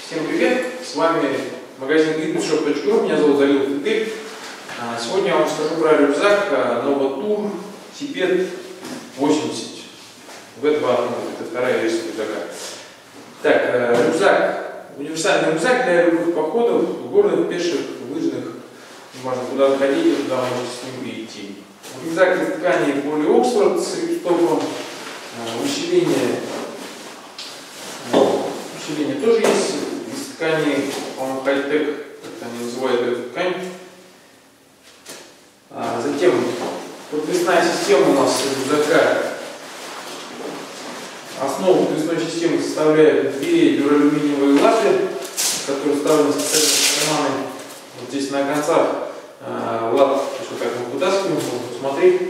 Всем привет! С вами магазин greenshop.ru. Меня зовут Залил Фидель. Сегодня я вам расскажу про рюкзак Novatur Tiped 80. V2, это вторая версия рюкзака. Так, рюкзак. Универсальный рюкзак для любых походов, горных, пеших, лыжных. Можно куда ходить, туда можете с ним и идти. Рюкзак из ткани Поли Оксфорд с рюкзаком. Усиление тоже есть из ткани, по-моему, хай-тек, как они называют эту ткань. Затем подвесная система у нас рюкзака. Основу подвесной системы составляют две дюралюминиевые латы, которые вставлены в специальные карманы. Вот здесь на концах лат, что так мы вытаскиваем, можно посмотреть.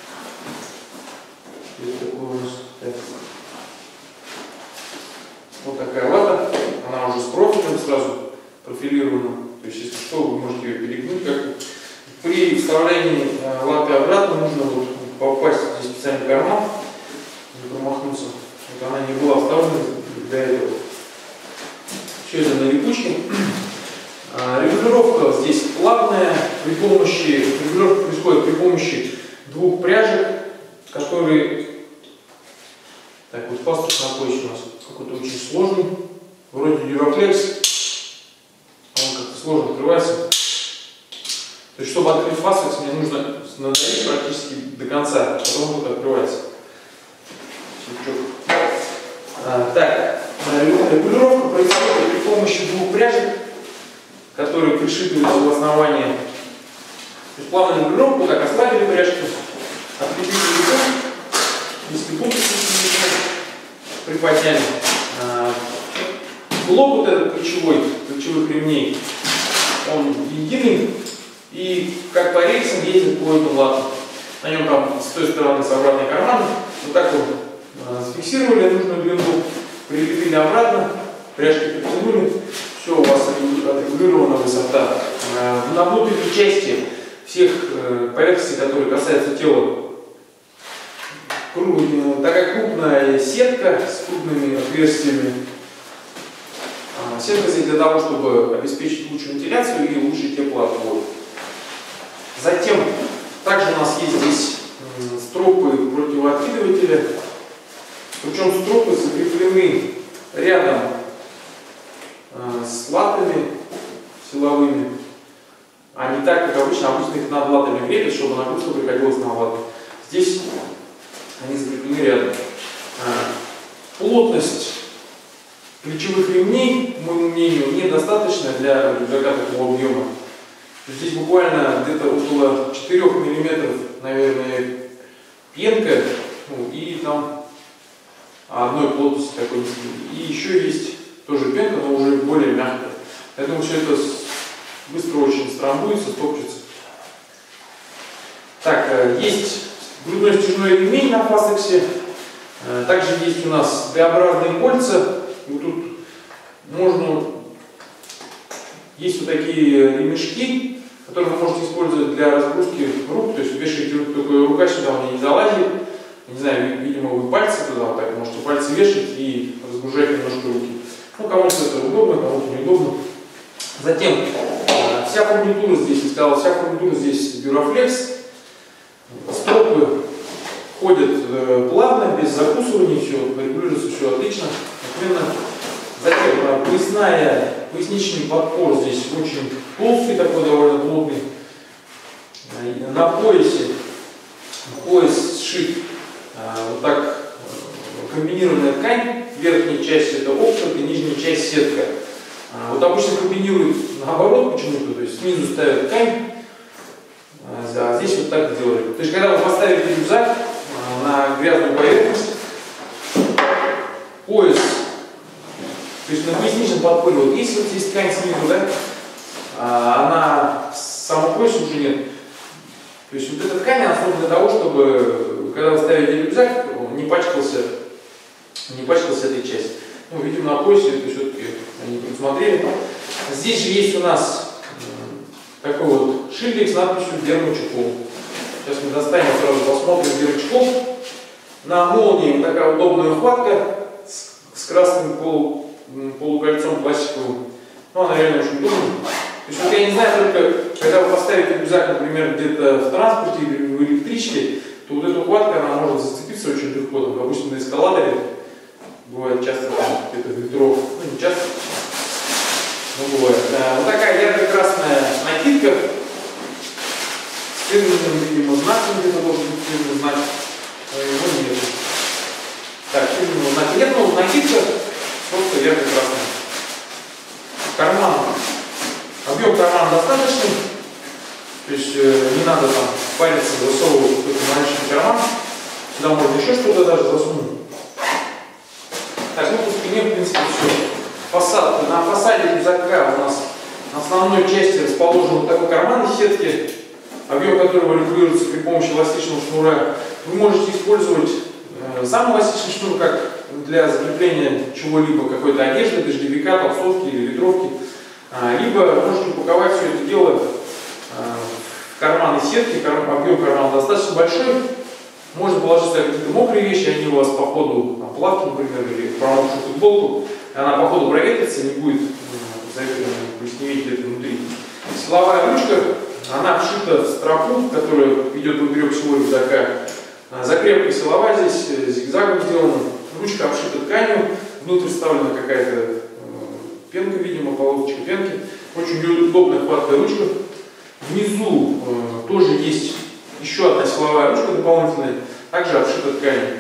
Вот такая лата, она уже с профилем сразу профилирована, то есть если что, вы можете ее перегнуть как-то. При вставлении латы обратно нужно вот попасть здесь в специальный карман, не промахнуться. Вот она не была вставлена для этого. Все это на липучке. Регулировка здесь плавная, регулировка происходит при помощи двух пряжек, которые... Так, вот паспорт на поясе у нас какой-то очень сложный, вроде Duraflex, он как-то сложно открывается. То есть, чтобы открыть паспорт, мне нужно надавить практически до конца, потом вот открывается. Так, регулировка происходит при помощи двух пряжек, которые пришитываются в основании. То есть, плавную регулировку, так ослабили пряжки, открепили рукой, если будут приподняли. Блок вот этот ключевых ремней, он единый и как по рельсам ездит по этому лату. На нем там с той стороны с обратной карманы. Вот так вот зафиксировали нужную длину, прилепили обратно, пряжки притянули, все, у вас отрегулирована высота. На внутренней части всех поверхностей, которые касаются тела, такая крупная сетка с крупными отверстиями. Сетка здесь для того, чтобы обеспечить лучшую вентиляцию и лучший теплоотвод. Затем также у нас есть здесь стропы противооткидывателя. Причем стропы закреплены рядом с латами силовыми. А не так, как обычно их над латами крепят, чтобы нагрузка приходилась на латы. Здесь они закреплены рядом. Плотность ключевых ремней, по моему мнению, недостаточно для рюкзака такого объема. Здесь буквально где-то около 4 мм, наверное, пенка, и там одной плотности такой. И еще есть тоже пенка, но уже более мягкая. Я думаю, все это быстро очень страмбуется, стопчется. Так, есть грудной стяжной ремень на фастексе. Также есть у нас Д-образные кольца. И вот тут есть вот такие ремешки, которые вы можете использовать для разгрузки рук. То есть вешаете только рука сюда, у меня не залазит. Не знаю, видимо, вы пальцы туда вот так можете пальцы вешать и разгружать немножко руки. Кому-то это удобно, кому-то неудобно. Затем вся фурнитура здесь, я сказал, вся фурнитура здесь Duraflex. Стропы ходят плавно, без закусываний, все регулируется, все отлично. Затем поясничный подпор здесь очень толстый, такой довольно плотный. На поясе пояс сшит вот так комбинированная ткань. Верхняя часть это Оксфорд и нижняя часть сетка. Вот обычно комбинируют наоборот почему-то, то есть снизу ставят ткань, а здесь вот так делали. То есть когда вы поставите рюкзак на грязную поверхность, пояс, то есть на поясничном подпоре, вот если вот здесь ткань снизу, да, она в самом поясе уже нет. То есть вот эта ткань, она создана для того, чтобы, когда вы ставите рюкзак, он не пачкался этой частью. Видимо, на поясе это все-таки они предусмотрели. Здесь же есть у нас такой вот шильдик с надписью «Дермочехол». Сейчас мы достанем, сразу посмотрим дырочков. На молнии такая удобная вкладка с красным полукольцом пластиковым. знаю только, когда вы поставите рюкзак, например, где-то в транспорте или в электричке, то вот эта ухватка, она может зацепиться очень легко. Допустим, на эскалаторе бывает часто где-то ветров, ну не часто, но бывает. Вот такая ярко-красная накидка с фирменным, видимо, знаком, где-то должен быть фирменный знак, но его нет. Так, фирменного знака нет, но накидка просто ярко-красная. Карман. Объем кармана достаточный, то есть не надо там париться, засовывать какой-то маленький карман. Сюда можно еще что-то даже засунуть. Так, ну по спине, в принципе, все. Фасад. На фасаде рюкзака у нас на основной части расположен вот такой карман из сетки, объем которого регулируется при помощи эластичного шнура. Вы можете использовать сам эластичный шнур как для закрепления чего-либо, какой-то одежды, дождевика, толстовки или ветровки. Либо можете упаковать все это дело в карманы сетки, объем кармана достаточно большой. Можно положить сюда какие-то мокрые вещи, они у вас по ходу, плавки, например, или промокшую футболку, она по ходу проветрится, не будет плесневеть где-то внутри. Силовая ручка, она вшита в стропу, которая идет поперек всего рюкзака. Закрепка силовая здесь, зигзагом сделана, ручка обшита тканью, внутрь вставлена какая-то пенка, видимо, полосочка пенки. Очень удобная хваткая ручка. Внизу тоже есть еще одна силовая ручка дополнительная, также обшита тканью.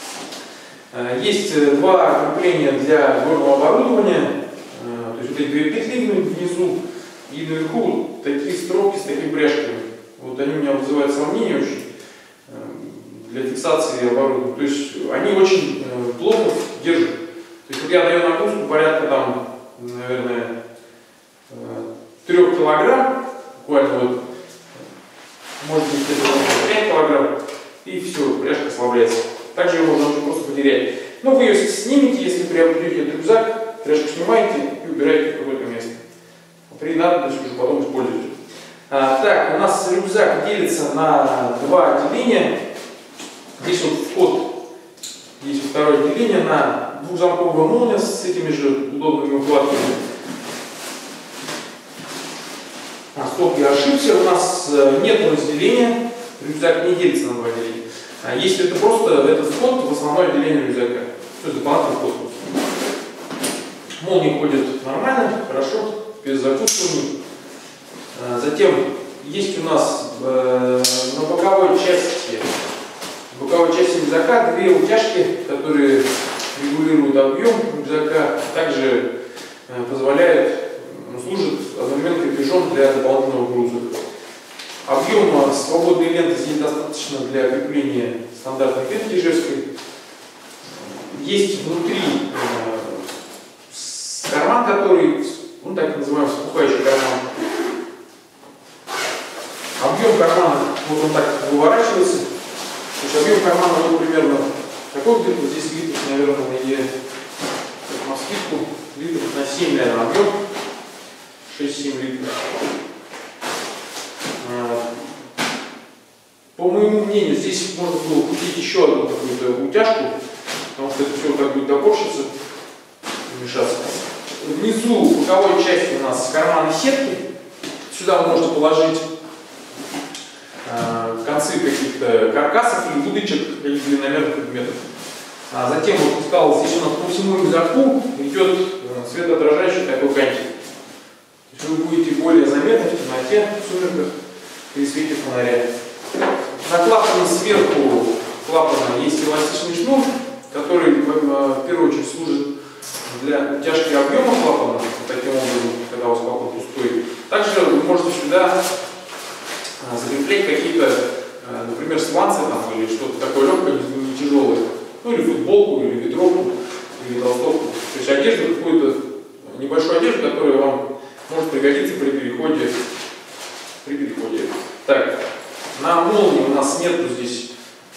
Есть два крепления для горного оборудования, то есть вот эти две петли внизу и наверху такие стропки с такими пряжками. Вот они у меня вызывают сомнения очень для фиксации оборудования. То есть они очень плохо держат. То есть вот я даю нагрузку порядка там, наверное, 3 килограмм, буквально вот, может быть где-то 5 килограмм, и все, пряжка ослабляется. Также ее можно очень просто потерять. Но вы ее снимете, если приобретете этот рюкзак, пряжку снимаете и убираете в какое-то место. При надобности уже потом используете. Так, у нас рюкзак делится на два отделения. Здесь вот вход, есть второе отделение на двухзамковую молнию с этими же удобными укладками. Стоп, я ошибся, у нас нет разделения, рюкзак не делится на два отделения. Если это просто этот вход в основное отделение рюкзака, то есть дополнительный вход. Молния ходит нормально, хорошо, без закусываний. Затем есть у нас на боковой части рюкзака две утяжки, которые регулируют объем рюкзака, также позволяют, служат одновременно крепежом для дополнительного груза. Объем свободной ленты здесь достаточно для крепления стандартной петли ижевской. Есть внутри карман, который, ну так называемый спухающий карман. Объем кармана, вот он так выворачивается. То есть объем кармана вот примерно такой где-то, вот здесь литров, наверное, на скидку, литров на 7, наверное, объем. 6-7 литров. По моему мнению, здесь можно было купить еще одну какую-то утяжку, потому что это все так будет топорщиться, мешаться. Внизу боковой части у нас карманы сетки. Сюда вы можете положить концы каких-то каркасов или удочек или длинномерных предметов. Затем, вот сказал, здесь у нас по всему рюкзаку идет светоотражающий такой кантик. Вы будете более заметны в темноте, в сумерках при свете фонаря. На клапане сверху клапана есть эластичный шнур, который в первую очередь служит для утяжки объема клапана, таким образом, когда у вас клапан пустой. Также вы можете сюда закреплять какие-то, например, сланцы там, или что-то такое легкое, не тяжелое. Ну или футболку, или ветровку, или толстовку. То есть одежду, какую-то небольшую одежду, которая вам может пригодиться при переходе. Так, на молнии у нас нет здесь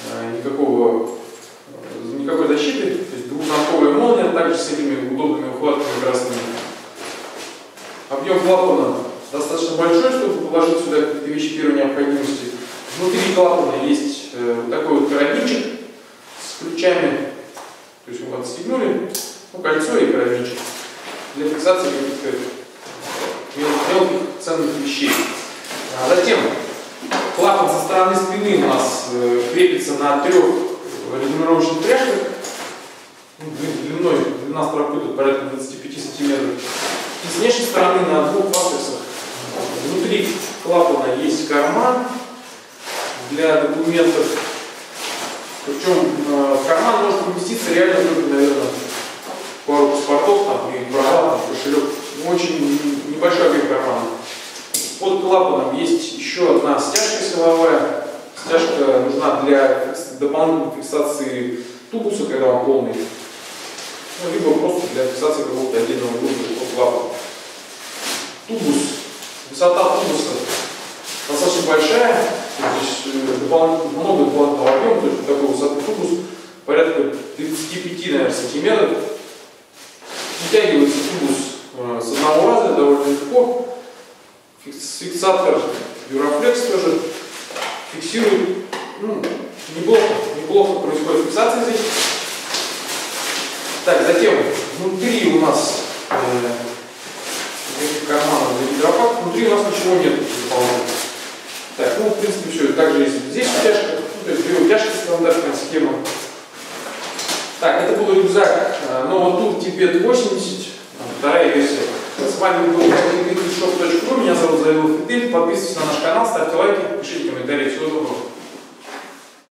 никакой защиты. То есть двухзамковая молния, также с этими удобными ухватками красными. Объем клапана достаточно большой, чтобы положить сюда какие-то вещи первой необходимости. Внутри клапана есть вот такой вот карабинчик с ключами. То есть мы отстегнули, кольцо и карабинчик для фиксации каких-то мелких мелких ценных вещей. Затем клапан со стороны спины у нас крепится на 3 регулировочных пряжках. Длина стропы тут порядка 25 сантиметров. И с внешней стороны на 2 патрисах. Внутри клапана есть карман для документов. Причем в карман может поместиться реально только, наверное, пару паспортов там, и права, там, кошелек. Очень небольшой объем кармана. Под клапаном есть еще одна стяжка силовая. Стяжка нужна для дополнительной фиксации тубуса, когда он полный. Ну, либо просто для фиксации какого-то отдельного груза под клапаном. Тубус. Высота тубуса достаточно большая. Здесь много дополнительного объема, то есть такой высоты тубус порядка 35, наверное, сантиметров. Вытягивается тубус с одного раза довольно легко. Фиксатор Duraflex тоже фиксирует. Неплохо происходит фиксация здесь. Так, затем внутри у нас карманов для гидропак. Внутри у нас ничего нет дополнительного. Так, в принципе, все. Также есть здесь утяжка. То есть 2 утяжки, стандартная схема. Так, это был рюкзак Novatur Tibet 80, вторая версия. С вами был shop.ru, меня зовут Завил Фидель. Подписывайтесь на наш канал, ставьте лайки, пишите комментарии. Всего доброго.